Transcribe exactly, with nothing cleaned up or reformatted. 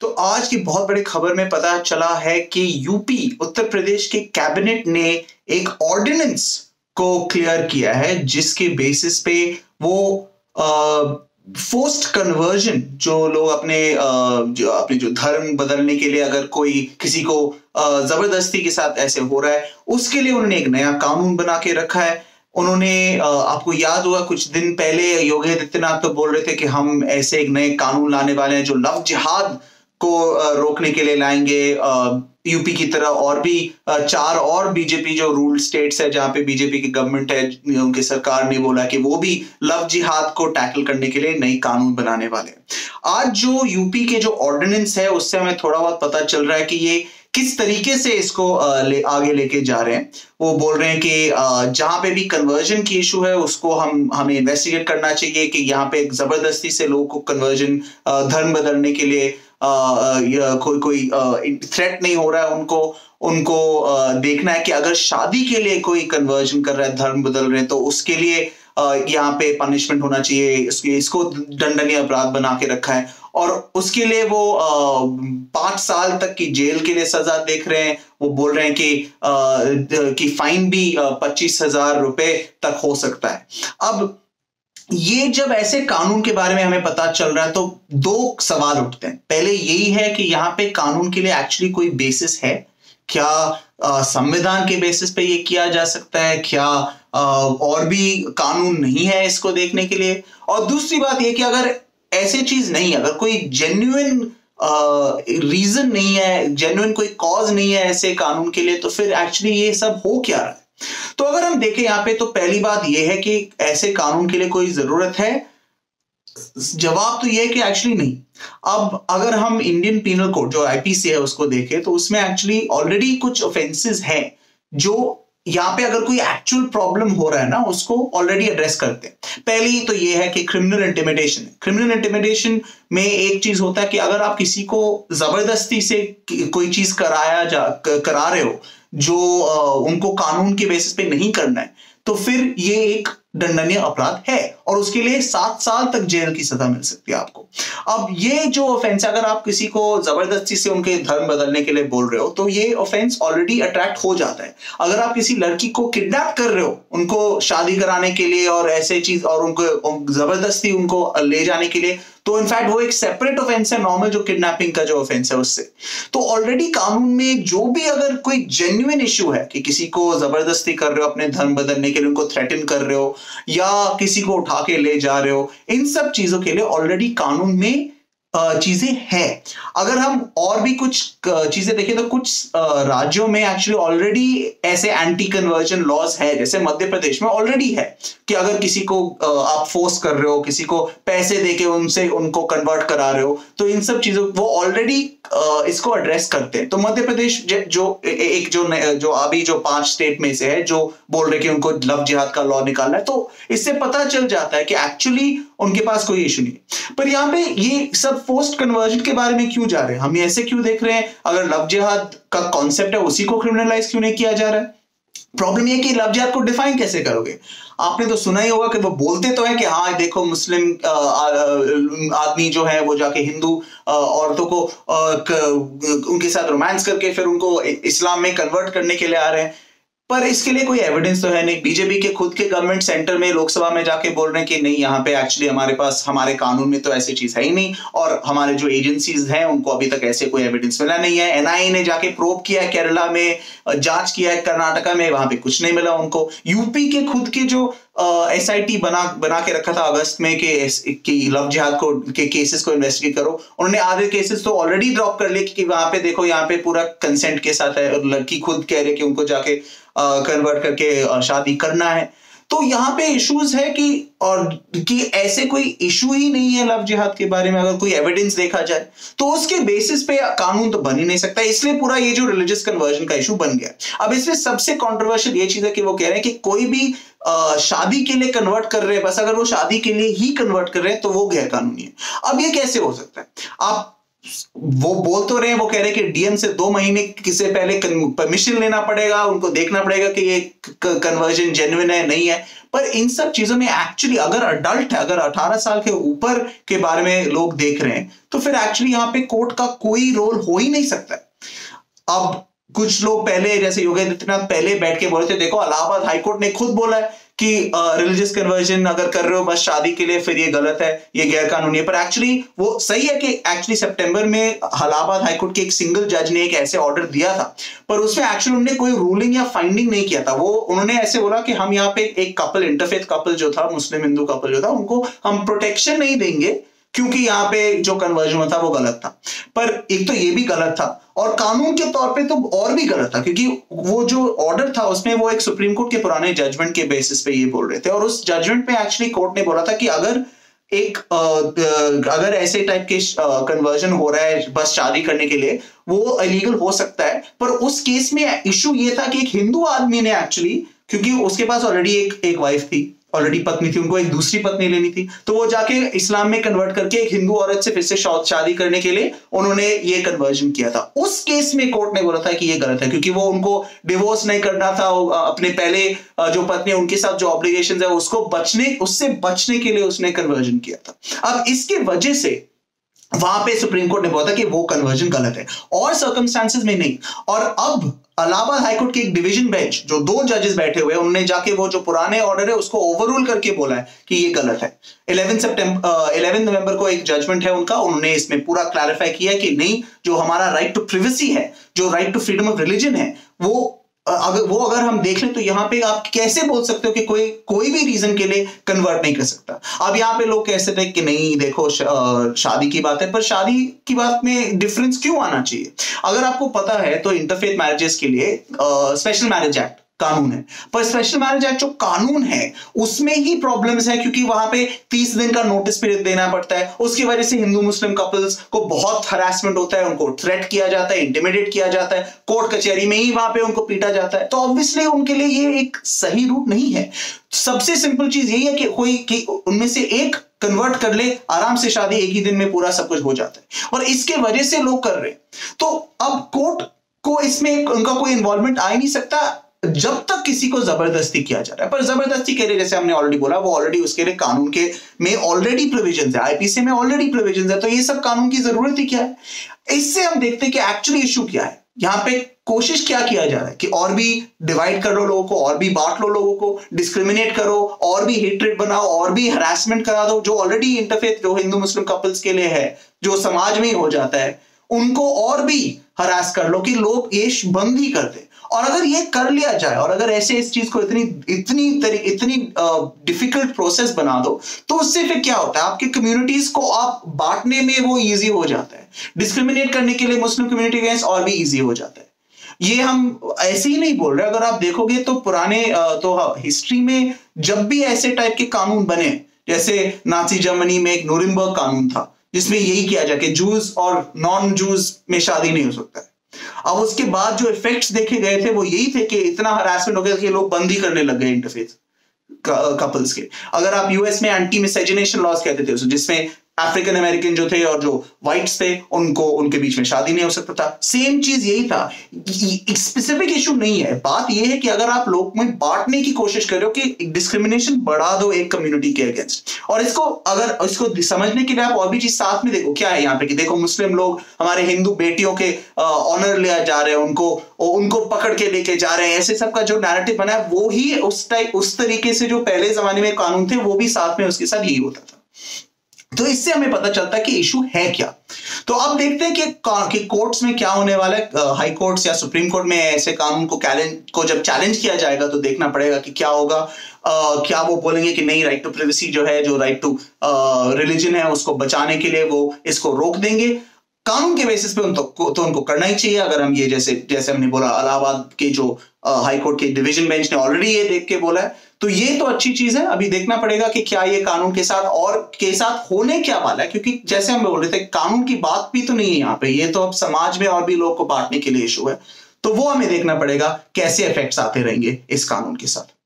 तो आज की बहुत बड़ी खबर में पता चला है कि यूपी उत्तर प्रदेश के कैबिनेट ने एक ऑर्डिनेंस को क्लियर किया है जिसके बेसिस पे वो फोर्स्ड कन्वर्जन जो लोग अपने आ, जो अपने जो धर्म बदलने के लिए अगर कोई किसी को आ, जबरदस्ती के साथ ऐसे हो रहा है उसके लिए उन्होंने एक नया कानून बना के रखा है। उन्होंने आपको याद होगा कुछ दिन पहले योगी आदित्यनाथ तो बोल रहे थे कि हम ऐसे एक नए कानून लाने वाले हैं जो लव जिहाद को रोकने के लिए लाएंगे। यूपी की तरह और भी चार और बीजेपी जो रूल स्टेट्स है जहां पे बीजेपी की गवर्नमेंट है उनकी सरकार ने बोला कि वो भी लव जिहाद को टैकल करने के लिए नई कानून बनाने वाले हैं। आज जो यूपी के जो ऑर्डिनेंस है उससे हमें थोड़ा बहुत पता चल रहा है कि ये किस तरीके से इसको ले, आगे लेके जा रहे हैं। वो बोल रहे हैं कि जहां पे भी कन्वर्जन की इशू है उसको हम हमें इन्वेस्टिगेट करना चाहिए कि यहाँ पे एक जबरदस्ती से लोगों को कन्वर्जन धर्म बदलने के लिए आ, आ, कोई कोई थ्रेट नहीं हो रहा है। उनको उनको आ, देखना है कि अगर शादी के लिए कोई कन्वर्जन कर रहा है धर्म बदल रहे हैं तो उसके लिए यहाँ पे पनिशमेंट होना चाहिए। इसके इसको दंडनीय अपराध बना के रखा है और उसके लिए वो आ, पांच साल तक की जेल के लिए सजा देख रहे हैं। वो बोल रहे हैं कि आ, कि फाइन भी पच्चीस हजार रुपए तक हो सकता है। अब ये जब ऐसे कानून के बारे में हमें पता चल रहा है तो दो सवाल उठते हैं। पहले यही है कि यहाँ पे कानून के लिए एक्चुअली कोई बेसिस है क्या? संविधान के बेसिस पे ये किया जा सकता है क्या? आ, और भी कानून नहीं है इसको देखने के लिए? और दूसरी बात ये कि अगर ऐसी चीज नहीं, अगर कोई जेन्युइन रीजन नहीं है, जेन्युइन कोई कॉज नहीं है ऐसे कानून के लिए, तो फिर एक्चुअली ये सब हो क्या रहा है? तो अगर हम देखें यहाँ पे तो पहली बात यह है कि ऐसे कानून के लिए कोई जरूरत है? जवाब तो यह है कि एक्चुअली नहीं। अब अगर हम इंडियन पीनल कोड जो आईपीसी है उसको देखें तो उसमें एक्चुअली ऑलरेडी कुछ ऑफेंसेस हैं जो यहाँ पे अगर कोई एक्चुअल प्रॉब्लम हो रहा है ना उसको ऑलरेडी एड्रेस करते हैं। पहली तो ये है कि क्रिमिनल इंटिमिडेशन। क्रिमिनल इंटिमिडेशन में एक चीज होता है कि अगर आप किसी को जबरदस्ती से कोई चीज कराया जा करा रहे हो जो उनको कानून के बेसिस पे नहीं करना है तो फिर ये एक दंडनीय अपराध है और उसके लिए सात साल तक जेल की सजा मिल सकती है आपको। अब ये जो ऑफेंस अगर आप किसी को जबरदस्ती से उनके धर्म बदलने के लिए बोल रहे हो तो ये ऑफेंस ऑलरेडी अट्रैक्ट हो जाता है। अगर आप किसी लड़की को किडनैप कर रहे हो उनको शादी कराने के लिए और ऐसे चीज और उनको जबरदस्ती उनको ले जाने के लिए तो इनफैक्ट वो एक सेपरेट ऑफेंस है नॉर्मल जो किडनैपिंग का जो ऑफेंस है उससे। तो ऑलरेडी कानून में जो भी अगर कोई जेन्युइन इशू है कि किसी को जबरदस्ती कर रहे हो अपने धर्म बदलने के लिए, उनको थ्रेटन कर रहे हो या किसी को उठा के ले जा रहे हो, इन सब चीजों के लिए ऑलरेडी कानून में चीजें हैं। अगर हम और भी कुछ चीजें देखें तो कुछ राज्यों में एक्चुअली ऑलरेडी ऐसे एंटी कन्वर्जन लॉज है, जैसे मध्य प्रदेश में ऑलरेडी है कि अगर किसी को आप फोर्स कर रहे हो, किसी को पैसे देके उनसे उनको कन्वर्ट करा रहे हो, तो इन सब चीजों वो ऑलरेडी इसको एड्रेस करते हैं। तो मध्य प्रदेश जो एक जो जो अभी जो पांच स्टेट में से है जो बोल रहे कि उनको लव जिहाद का लॉ निकालना है, तो इससे पता चल जाता है कि एक्चुअली उनके पास कोई इशू नहीं है। पर यहाँ पे ये सब फोर्स्ड कन्वर्जन के बारे में क्यों जा रहे हैं, हम ऐसे क्यों देख रहे हैं? अगर लव जिहाद का कॉन्सेप्ट है उसी को क्रिमिनलाइज क्यों नहीं किया जा रहा है? प्रॉब्लम ये कि लव जिहाद को डिफाइन कैसे करोगे? आपने तो सुना ही होगा कि वो बोलते तो है कि हाँ देखो मुस्लिम आदमी जो है वो जाके हिंदू औरतों को उनके साथ रोमांस करके फिर उनको इस्लाम में कन्वर्ट करने के लिए आ रहे हैं, पर इसके लिए कोई एविडेंस तो है नहीं। बीजेपी के खुद के गवर्नमेंट सेंटर में लोकसभा में जाके बोल रहे हैं कि नहीं यहाँ पे एक्चुअली हमारे पास हमारे कानून में तो ऐसी चीज है ही नहीं और हमारे जो एजेंसीज हैं उनको अभी तक ऐसे कोई एविडेंस मिला नहीं है। एनआईए ने जाके प्रोब किया है, केरला में जांच किया है, कर्नाटका में, वहां पे कुछ नहीं मिला उनको। यूपी के खुद के जो एस आई टी बना बना के रखा था अगस्त में कि, कि लव जिहाद को के केसेस को इन्वेस्टिगेट करो, उन्होंने आधे केसेस तो ऑलरेडी ड्रॉप कर लिए कि वहां पे देखो यहाँ पे पूरा कंसेंट के साथ है और लड़की खुद कह रही कि उनको जाके कन्वर्ट करके शादी करना है। तो यहाँ पे इश्यूज है कि और कि ऐसे कोई इशू ही नहीं है लव जिहाद के बारे में। अगर कोई एविडेंस देखा जाए तो उसके बेसिस पे कानून तो बन ही नहीं सकता, इसलिए पूरा ये जो रिलीजियस कन्वर्जन का इशू बन गया। अब इसमें सबसे कंट्रोवर्शियल ये चीज है कि वो कह रहे हैं कि कोई भी आ, शादी के लिए कन्वर्ट कर रहे हैं, बस अगर वो शादी के लिए ही कन्वर्ट कर रहे हैं तो वो गैर कानूनी है। अब ये कैसे हो सकता है? आप वो बोल तो रहे हैं, वो कह रहे हैं कि डीएम से दो महीने किसे पहले परमिशन लेना पड़ेगा, उनको देखना पड़ेगा कि ये कन्वर्जन जेन्युइन है नहीं है। पर इन सब चीजों में एक्चुअली अगर अडल्ट है, अगर अठारह साल के ऊपर के बारे में लोग देख रहे हैं, तो फिर एक्चुअली यहाँ पे कोर्ट का कोई रोल हो ही नहीं सकता। अब कुछ लोग पहले, जैसे योगी आदित्यनाथ पहले बैठ के बोले थे, देखो इलाहाबाद हाईकोर्ट ने खुद बोला है कि रिलीजियस कन्वर्जन अगर कर रहे हो बस शादी के लिए, फिर ये गलत है, ये गैर कानूनी है। पर एक्चुअली वो सही है कि एक्चुअली सितंबर में इलाहाबाद हाईकोर्ट के एक सिंगल जज ने एक ऐसे ऑर्डर दिया था, पर उसमें एक्चुअली उन्होंने कोई रूलिंग या फाइंडिंग नहीं किया था। वो उन्होंने ऐसे बोला कि हम यहाँ पे एक कपल, इंटरफेथ कपल जो था, मुस्लिम हिंदू कपल जो था, उनको हम प्रोटेक्शन नहीं देंगे क्योंकि यहाँ पे जो कन्वर्जन हुआ था वो गलत था। पर एक तो ये भी गलत था और कानून के तौर पे तो और भी गलत था, क्योंकि वो जो ऑर्डर था उसमें वो एक सुप्रीम कोर्ट के पुराने जजमेंट के बेसिस पे ये बोल रहे थे। और उस जजमेंट पे एक्चुअली कोर्ट ने बोला था कि अगर एक अगर ऐसे टाइप के कन्वर्जन हो रहा है बस शादी करने के लिए, वो इलीगल हो सकता है। पर उस केस में इशू ये था कि एक हिंदू आदमी ने एक्चुअली, क्योंकि उसके पास ऑलरेडी एक एक वाइफ थी, ऑलरेडी पत्नी थी, उनको एक दूसरी पत्नी लेनी थी, तो वो जाके इस्लाम में कन्वर्ट करके एक हिंदू औरत से फिर से शादी करने के लिए उन्होंने ये कन्वर्जन किया था। उस केस में कोर्ट ने बोला था कि ये गलत है, क्योंकि वो उनको डिवोर्स नहीं करना था, अपने पहले जो पत्नी उनके साथ जो ऑब्लिगेशंस है उसको बचने उससे बचने के लिए उसने कन्वर्जन किया था। अब इसके वजह से वहां पे सुप्रीम कोर्ट ने बोला था कि वो कन्वर्जन गलत है और सर्कमस्टांसेस में नहीं। और अब इलाहाबाद हाईकोर्ट के एक डिवीजन बेंच, जो दो जजेस बैठे हुए, उन्होंने जाके वो जो पुराने ऑर्डर है उसको ओवररूल करके बोला है कि ये गलत है। इलेवन सितंबर इलेवन नवंबर को एक जजमेंट है उनका, उन्होंने इसमें पूरा क्लैरिफाई किया कि नहीं, जो हमारा राइट टू प्रिवेसी है, जो right to freedom of religion है, वो अगर वो अगर हम देख लें तो यहाँ पे आप कैसे बोल सकते हो कि कोई कोई भी रीजन के लिए कन्वर्ट नहीं कर सकता। अब यहाँ पे लोग कहते थे कि नहीं देखो शादी की बात है, पर शादी की बात में डिफरेंस क्यों आना चाहिए? अगर आपको पता है तो इंटरफेथ मैरिजेस के लिए स्पेशल मैरिज एक्ट कानून है, पर स्पेशल मैरिज एक्ट जो कानून है उसमें ही प्रॉब्लम्स है, क्योंकि वहां पे तीस दिन का नोटिस पीरियड देना पड़ता है। उसकी वजह से हिंदू मुस्लिम कपल्स को बहुत हरासमेंट होता है, उनको थ्रेट किया जाता है, इंटिमिडेट किया जाता है, कोर्ट कचहरी में ही वहां पे उनको पीटा जाता है। तो ऑब्वियसली उनके लिए ये एक सही रूट नहीं है। सबसे सिंपल चीज यही है कि कोई कि उनमें से एक कन्वर्ट कर ले, आराम से शादी एक ही दिन में पूरा सब कुछ हो जाता है, और इसके वजह से लोग कर रहे हैं। तो अब कोर्ट को इसमें उनका कोई इन्वॉल्वमेंट आ ही नहीं सकता जब तक किसी को जबरदस्ती किया जा रहा है। पर जबरदस्ती के लिए, जैसे हमने ऑलरेडी बोला, वो ऑलरेडी उसके लिए कानून के में ऑलरेडी प्रोविजंस है, आईपीसी में ऑलरेडी प्रोविजंस है, तो ये सब कानून की जरूरत ही क्या है? इससे हम देखते हैं कि एक्चुअली इशू क्या है। यहाँ पे कोशिश क्या किया जा रहा है कि और भी डिवाइड कर लो लोगों को, और भी बांट लो लोगों को, डिस्क्रिमिनेट करो, और भी हेट्रेड बनाओ, और भी हरासमेंट करा दो। जो ऑलरेडी इंटरफेथ जो हिंदू मुस्लिम कपल्स के लिए है, जो समाज में ही हो जाता है, उनको और भी हरास कर लो कि लोग ये बंद ही कर दे। और अगर ये कर लिया जाए, और अगर ऐसे इस चीज को इतनी इतनी इतनी डिफिकल्ट प्रोसेस बना दो, तो उससे फिर क्या होता है, आपकी कम्युनिटीज को आप बांटने में वो इजी हो जाता है, डिस्क्रिमिनेट करने के लिए मुस्लिम कम्युनिटी अगेंस्ट और भी इजी हो जाता है। ये हम ऐसे ही नहीं बोल रहे, अगर आप देखोगे तो पुराने तो हिस्ट्री में जब भी ऐसे टाइप के कानून बने, जैसे नाजी जर्मनी में एक न्यूरेमबर्ग कानून था जिसमें यही किया जाए कि जूस और नॉन जूस में शादी नहीं हो सकता है। अब उसके बाद जो इफेक्ट्स देखे गए थे वो यही थे कि इतना हरासमेंट हो गया कि लोग बंद ही करने लग गए इंटरफेथ कपल्स के। अगर आप यूएस में एंटी मिसएजिनेशन लॉज कहते थे, जिसमें अफ्रीकन अमेरिकन जो थे और जो व्हाइट्स थे उनको उनके बीच में शादी नहीं हो सकता था, सेम चीज यही था। स्पेसिफिक इशू नहीं है, बात यह है कि अगर आप लोग में बांटने की कोशिश कर रहे हो कि डिस्क्रिमिनेशन बढ़ा दो एक कम्युनिटी के अगेंस्ट, और इसको अगर इसको समझने के लिए आप और भी चीज साथ में देखो। क्या है यहाँ पे कि देखो मुस्लिम लोग हमारे हिंदू बेटियों के ऑनर ले जा रहे हैं, उनको उनको पकड़ के लेके जा रहे हैं, ऐसे सब का जो नैरेटिव बना है वो ही उस टाइप उस तरीके से जो पहले जमाने में कानून थे वो भी साथ में उसके साथ यही होता था। तो इससे हमें पता चलता है कि इशू है क्या। तो अब देखते हैं कि, कि कोर्ट्स में क्या होने वाला है। हाई कोर्ट्स या सुप्रीम कोर्ट में ऐसे कानून को को जब चैलेंज किया जाएगा तो देखना पड़ेगा कि क्या होगा। uh, क्या वो बोलेंगे कि नहीं, राइट टू प्राइवेसी जो है, जो राइट टू रिलीजन है, उसको बचाने के लिए वो इसको रोक देंगे। कानून के बेसिस पे उनको तो उनको करना ही चाहिए। अगर हम ये जैसे जैसे हमने बोला, इलाहाबाद के जो हाई कोर्ट के डिवीजन बेंच ने ऑलरेडी ये देख के बोला है, तो ये तो अच्छी चीज है। अभी देखना पड़ेगा कि क्या ये कानून के साथ और के साथ होने क्या वाला है, क्योंकि जैसे हम बोल रहे थे कानून की बात भी तो नहीं है यहाँ पे, ये तो अब समाज में और भी लोग को बांटने के लिए इशू है। तो वो हमें देखना पड़ेगा कैसे इफेक्ट्स आते रहेंगे इस कानून के साथ।